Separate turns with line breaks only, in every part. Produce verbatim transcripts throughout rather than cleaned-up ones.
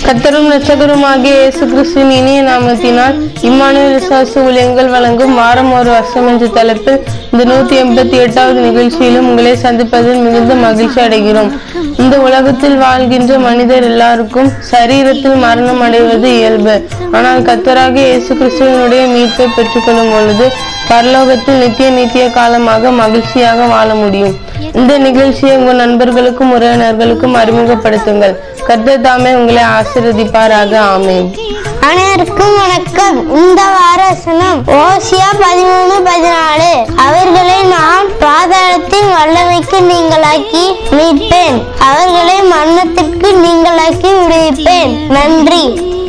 கர்த்தரும் இரட்சகருமாகிய இயேசு கிறிஸ்துவின் இனிய நாமத்தினால் இம்மானுவேல் விசுவாச ஊழியங்கள் வழங்கும் வாரம் ஒரு வருஷம் என்ற தலைப்பில் இந்த நூத்தி எண்பத்தி எட்டாவது நிகழ்ச்சியிலும் உங்களை சந்திப்பதில் மிகுந்த மகிழ்ச்சி அடைகிறோம். இந்த உலகத்தில் வாழ்கின்ற மனிதர் எல்லாருக்கும் சரீரத்தில் மரணம் அடைவது இயல்பு. ஆனால் கர்த்தராகிய இயேசு கிறிஸ்துவினுடைய மீட்பை பெற்றுக்கொள்ளும் பொழுது பரலோகத்தில் நித்திய நித்திய காலமாக மகிழ்ச்சியாக வாழ முடியும். இந்த நிகழ்ச்சியை உங்கள் நண்பர்களுக்கும் உறவினர்களுக்கும் அறிமுகப்படுத்துங்கள். கர்த்தர் தாமே உங்களை ஆசீர்வதிப்பாராக. ஆமென்.
அனைவருக்கும் வணக்கம். இந்த வார வசனம் ஓசியா பதிமூணு பதினாலு. அவர்களை நான் பாதாளத்தின் வல்லமைக்கு நீங்களாக்கி மீட்பேன், அவர்களை மரணத்திற்கு நீங்களாக்கி விடுவிப்பேன். நன்றி.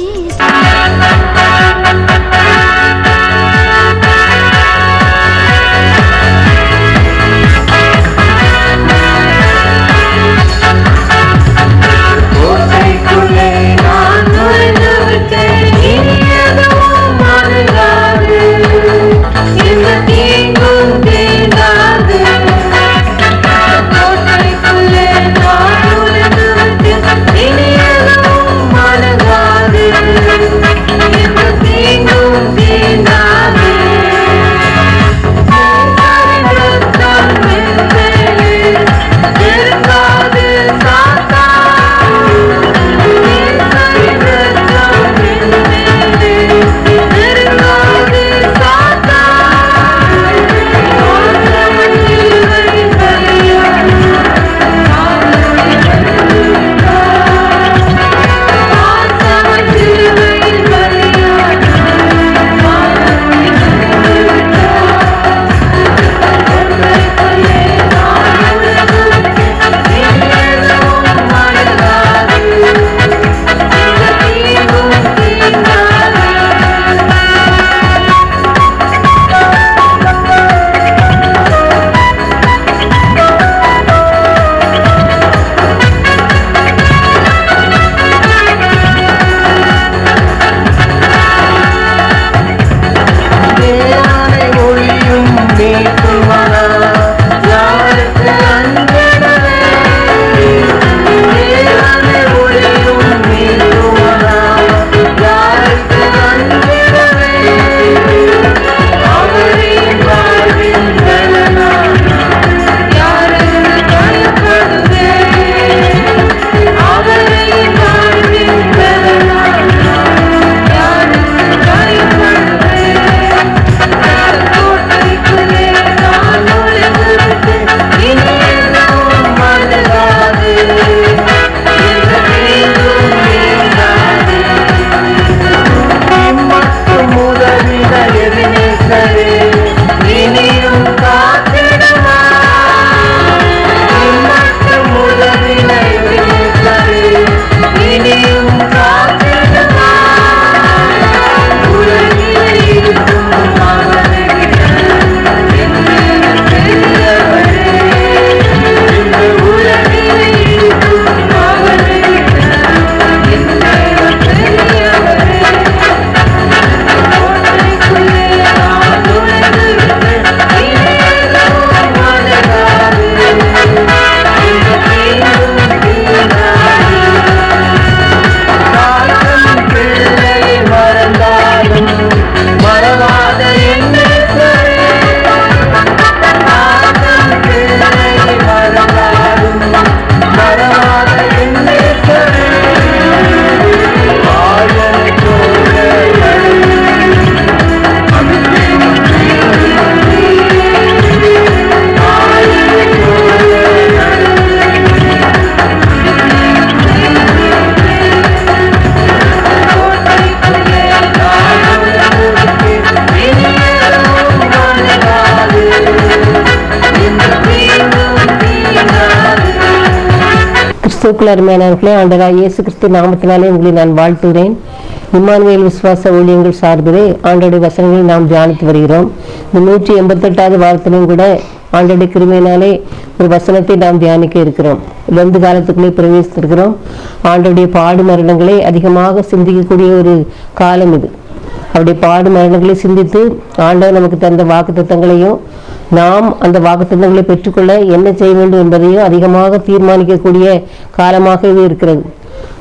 அருமையானவர்களே, ஆண்டவராகிய இயேசு கிறிஸ்து நாமத்தினாலே உங்களை நான் வாழ்த்துகிறேன். இம்மானுவேல் விசுவாச ஊழியங்கள் சார்பிலே ஆண்டவருடைய வசனங்களை நாம் தியானித்து வருகிறோம். இந்த நூற்றி எண்பத்தி எட்டாவது வாரத்திலும் கூட ஆண்டவருடைய கிருபையினாலே ஒரு வசனத்தை நாம் தியானிக்க இருக்கிறோம். இழந்து காலத்துக்குள்ளே பிரவேசித்திருக்கிறோம். ஆண்டவருடைய பாடு மரணங்களை அதிகமாக சிந்திக்கக்கூடிய ஒரு காலம் இது. அவருடைய பாடு மரணங்களை சிந்தித்து ஆண்டவர் நமக்கு தந்த வாக்குத்தத்தங்களையும் நாம் அந்த வாக்குத்தத்தங்களை பெற்றுக்கொள்ள என்ன செய்ய வேண்டும் என்பதையும் அதிகமாக தீர்மானிக்கக்கூடிய காலமாகவே இருக்கிறது.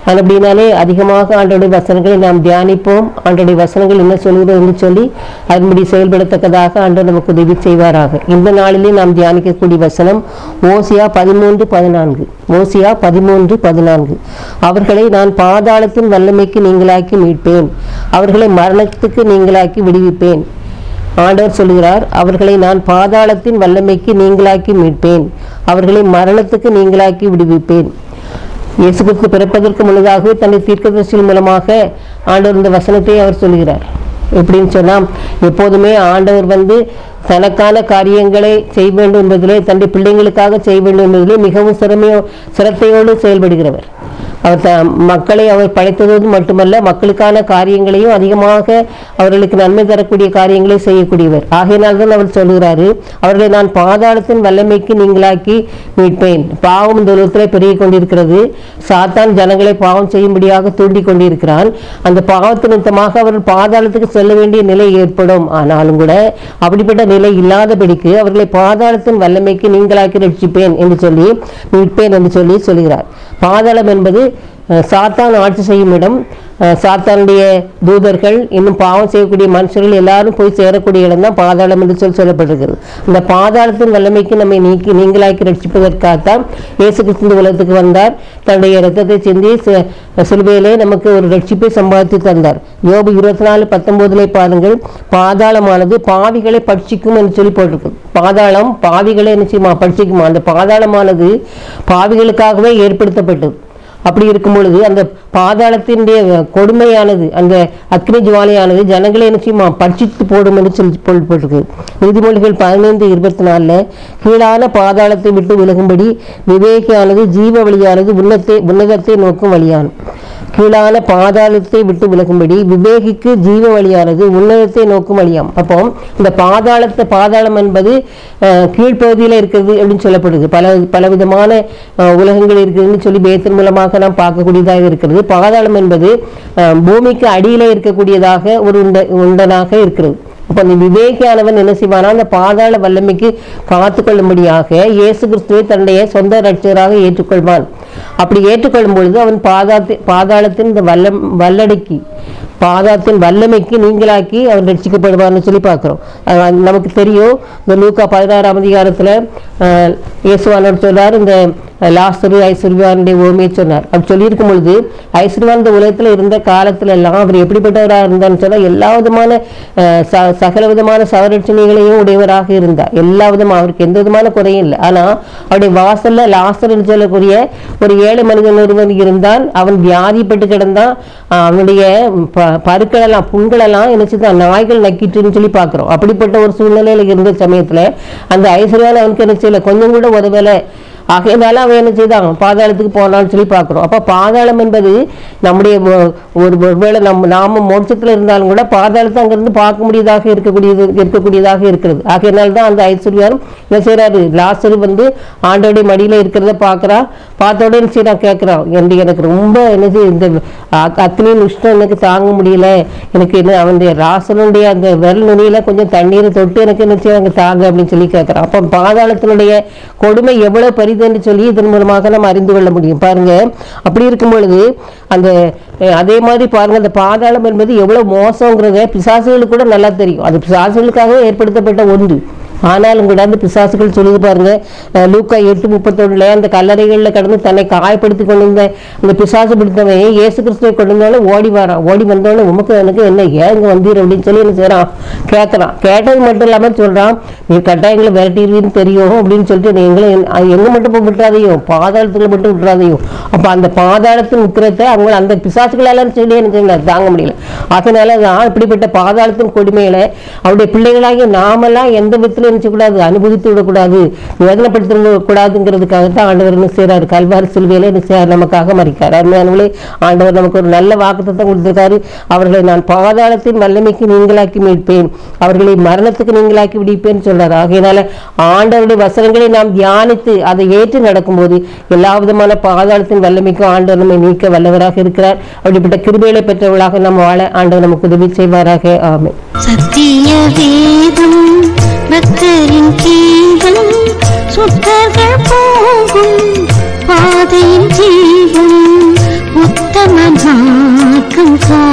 அப்படின்னாலே அதிகமாக ஆண்டோடைய வசனங்களை நாம் தியானிப்போம். ஆண்டோடைய வசனங்கள் என்ன சொல்கிறோம் என்று சொல்லி அதன்படி செயல்படத்தக்கதாக ஆண்டவர் நமக்கு உதவி செய்வாராக. இந்த நாளிலே நாம் தியானிக்கக்கூடிய வசனம் ஓசியா பதிமூன்று பதினான்கு. ஓசியா பதிமூன்று பதினான்கு. அவர்களை நான் பாதாளத்தின் வல்லமைக்கு நீங்களாக்கி மீட்பேன், அவர்களை மரணத்துக்கு நீங்களாக்கி விடுவிப்பேன். ஆண்டவர் சொல்கிறார், அவர்களை நான் பாதாளத்தின் வல்லமைக்கு நீங்களாக்கி மீட்பேன், அவர்களை மரணத்துக்கு நீங்களாக்கி விடுவிப்பேன். இயேசு கிறிஸ்து பிறப்பதற்கு முன்னதாகவே தன்னை தீர்க்கதரிசியின் மூலமாக ஆண்டவர் இந்த வசனத்தை அவர் சொல்கிறார். எப்படின்னு சொன்னால், எப்போதுமே ஆண்டவர் வந்து தனக்கான காரியங்களை செய்ய வேண்டும் என்பதிலே, தன்னுடைய பிள்ளைங்களுக்காக செய்ய வேண்டும் என்பதிலே மிகவும் சிறமையோ சிரத்தையோடு செயல்படுகிறவர். அவர் த மக்களை அவர் படைத்ததோடு மட்டுமல்ல, மக்களுக்கான காரியங்களையும் அதிகமாக அவர்களுக்கு நன்மை தரக்கூடிய காரியங்களை செய்யக்கூடியவர். ஆகையினால்தான் அவர் சொல்கிறாரு, அவர்களை நான் பாதாளத்தின் வல்லமைக்கு நீங்களாக்கி மீட்பேன். பாவம் இந்த உலகத்திலே பெருகி கொண்டிருக்கிறது. சாத்தான் ஜனங்களை பாவம் செய்யும்படியாக தூண்டி கொண்டிருக்கிறான். அந்த பாவத்து நிமித்தமாக அவர்கள் பாதாளத்துக்கு செல்ல வேண்டிய நிலை ஏற்படும். ஆனாலும் கூட அப்படிப்பட்ட நிலை இல்லாதபடிக்கு அவர்களை பாதாளத்தின் வல்லமைக்கு நீங்களாக்கி ரட்சிப்பேன் என்று சொல்லி மீட்பேன் என்று சொல்லி சொல்கிறார். பாதாளம் என்பது சாத்தான் ஆட்சி செய்யும் இடம். சாத்தானுடைய தூதர்கள் இன்னும் பாவம் செய்யக்கூடிய மனுஷர்கள் எல்லாரும் போய் சேரக்கூடிய இடம் தான் பாதாளம் என்று சொல்லி சொல்லப்பட்டிருக்கிறது. அந்த பாதாளத்தின் வல்லமைக்கு நம்மை நீக்கி நீங்களாக்கி ரட்சிப்பதற்காகத்தான் இயேசு கிறிஸ்து உலகத்துக்கு வந்தார். தன்னுடைய இரத்தத்தை சிந்தி சிலுவையிலே நமக்கு ஒரு ரட்சிப்பை சம்பாதித்து தந்தார். யோபு இருபத்தி நாலு பத்தொன்பதுல பாருங்கள், பாதாளமானது பாவிகளை பட்சிக்கும் என்று சொல்லி போட்டிருக்கு. பாதாளம் பாவிகளை நிச்சயமா பட்சிக்குமா? அந்த பாதாளமானது பாவிகளுக்காகவே ஏற்படுத்தப்பட்டது. அப்படி இருக்கும் பொழுது அந்த பாதாளத்தினுடைய கொடுமையானது, அந்த அக்னி ஜுவாலையானது ஜனங்களை நிச்சயமா பட்சித்து போடும் என்று சொல்லி போட்டிருக்கு. நீதிமொழிகள் பதினைந்து இருபத்தி நாலுல கீழான பாதாளத்தை விட்டு விலகும்படி விவேகியானது ஜீவ வழியானது உன்னத்தை உன்னதத்தை நோக்கும் வழியானது. கீழான பாதாளத்தை விட்டு விலகும்படி விவேகிக்கு ஜீவ வழியானது உன்னதத்தை நோக்கும் வழியாம். அப்போ இந்த பாதாளத்தை பாதாளம் என்பது கீழ்ப்பகுதியில் இருக்கிறது அப்படின்னு சொல்லப்படுது. பல பலவிதமான உலகங்கள் இருக்குதுன்னு சொல்லி பேத்தின் மூலமாக நாம் பார்க்கக்கூடியதாக இருக்கிறது. பாதாளம் என்பது பூமிக்கு அடியில இருக்கக்கூடியதாக ஒரு உண்ட உண்டனாக இருக்கிறது. அப்போ அந்த விவேகியானவன் என்ன செய்வானா, அந்த பாதாள வல்லமைக்கு காத்து கொள்ளும்படியாக இயேசு கிறிஸ்துவை தன்னுடைய சொந்த ரட்சகராக ஏற்றுக்கொள்வான். அப்படி ஏற்றுக்கொள்ளும் பொழுது அவன் பாதாத்தி பாதாளத்தின் இந்த வல்லம் வல்லடைக்கு பாதாளத்தின் வல்லமைக்கு நீங்களாக்கி அவன் ரட்சிக்கப்படுவார்னு சொல்லி பார்க்கிறோம். நமக்கு தெரியும், இந்த லூக்கா பதினாறாம் அதிகாரத்துல இயேசுவானவர் சொல்றார், இந்த லாசரு ஐஸ்வர்யானுடைய ஓமையை சொன்னார். அப்படி சொல்லியிருக்கும் பொழுது ஐஸ்வர்யான் இந்த உலகத்துல இருந்த காலத்துல எல்லாம் அவர் எப்படிப்பட்டவராக இருந்தான்னு சொன்னா, எல்லா விதமான சகல விதமான சவரட்சணைகளையும் உடையவராக இருந்தார். எல்லா விதமா அவருக்கு எந்த விதமான குறையும் இல்லை. ஆனா அவருடைய வாசல்ல லாசர் என்று சொல்லக்கூடிய ஒரு ஏழை மனிதன் ஒருவன் இருந்தான். அவன் வியாதிப்பட்டு கிடந்தான். அவனுடைய பருக்களெல்லாம் புண்களெல்லாம் என்னச்சுதான் நாய்கள் நக்கிட்டுன்னு சொல்லி பார்க்கிறோம். அப்படிப்பட்ட ஒரு சூழ்நிலையில இருந்த சமயத்துல அந்த ஐஸ்வர்யான் அவனுக்கு என்ன செய்யல, கொஞ்சம் கூட உதவலை. ஆகையினால அவன் என்ன செய்தான், பாதாளத்துக்கு போனான்னு சொல்லி பார்க்கிறோம். அப்ப பாதாளம் என்பது நம்முடைய ஒரு ஒருவேளை நம்ம நாம மோட்சத்துல இருந்தாலும் கூட பாதாளத்தை அங்கிருந்து பார்க்க முடியதாக இருக்கக்கூடியது இருக்கக்கூடியதாக இருக்கிறது. ஆகையினால்தான் அந்த ஐஸ்வர்யான் என்ன செய்யறாரு, லாசரு வந்து ஆண்டோடைய மடியில இருக்கிறத பாக்குறா. பார்த்தோட என்ன செய்யறான், கேட்கிறான், என்று எனக்கு ரொம்ப என்னது இந்த அக்னியின் உஷ்ணம் எனக்கு தாங்க முடியல, எனக்கு என்ன அவனுடைய ராசனுடைய அந்த விரல் நுனியில கொஞ்சம் தண்ணீரை தொட்டு எனக்கு என்ன செய்ய தாங்க அப்படின்னு சொல்லி கேட்கிறான். அப்ப பாதாளத்தினுடைய கொடுமை எவ்வளவு பரி என்று சொல்லி இதன் மூலமாக நம்ம அறிந்து கொள்ள முடியும். பாருங்க, அப்படி இருக்கும் பொழுது அந்த அதே மாதிரி பாருங்க, அந்த பாதாளம் என்பது எவ்வளவு மோசங்கிறத பிசாசுகளுக்கு கூட நல்லா தெரியும். அது பிசாசுகளுக்காக ஏற்படுத்தப்பட்ட ஒன்று. ஆனாலும் கூட அந்த பிசாசுகள் சொல்லுது பாருங்க, லூக்கா எட்டு முப்பத்தொன்னுல அந்த கல்லறைகள்ல கடந்து தன்னை காயப்படுத்தி கொண்டு வந்த அந்த பிசாசு பிடித்தவன் இயேசு கிறிஸ்துவை கொண்டு வந்தாலும் ஓடி வரான். ஓடி வந்தோடனே உமக்கு எனக்கு என்ன ஏன் இங்க வந்தீர் அப்படின்னு சொல்லி என்ன செய்யறான், கேட்கறான். கேட்டது மட்டும் இல்லாம சொல்றான், நீ கட்டாயங்களை விரட்டிடுவீன்னு தெரியும் அப்படின்னு சொல்லிட்டு நீங்களும் எங்க மட்டும் போய் விட்டுறாதையோ, பாதாளத்துல மட்டும் விட்டுறாதையோ. அப்ப அந்த பாதாளத்தின் உக்கிரத்தை அவங்க அந்த பிசாசுகளாலும் சொல்லி என்ன செய்யல தாங்க முடியல. அதனாலதான் இப்படிப்பட்ட பாதாளத்தின் கொடுமையில அவருடைய பிள்ளைகளாகிய நாமெல்லாம் எந்த விதத்துல கூடாது அனுபவித்து விடக்கூடாது, வேதனைப்படுத்த கூடாதுங்கிறதுக்காகத்தான் ஆண்டவர் என்ன செய்யறாரு, கல்வாரி சிலுவையில என்ன செய்யறாரு, நமக்காக மரிக்கிறார். அருமையானவர்களே, ஆண்டவர் நமக்கு ஒரு நல்ல வாக்குத்தத்தம் கொடுத்திருக்காரு. அவர்களை நான் பாதாளத்தின் வல்லமைக்கு நீங்களாக்கி மீட்பேன், அவர்களை மரணத்துக்கு நீங்களாக்கி விடுப்பேன் சொல்றாரு. ஆகையினால ஆண்டவருடைய வசனங்களை நாம் தியானித்து அதை ஏற்று நடக்கும்போது எல்லா விதமான பாதாளத்தின் வல்லமைக்கும் ஆண்டவர் நம்மை நீக்க வல்லவராக இருக்கிறார். அப்படிப்பட்ட கிருபைகளை பெற்றவர்களாக நம்ம வாழ ஆண்டவர் நமக்கு உதவி செய்வாராக. ஆமென்.
சத்திய வேதம் பக்தரின் கீதம், சுத்தர்கள் போகும் பாதையின் ஜீவன், உத்தம காணும்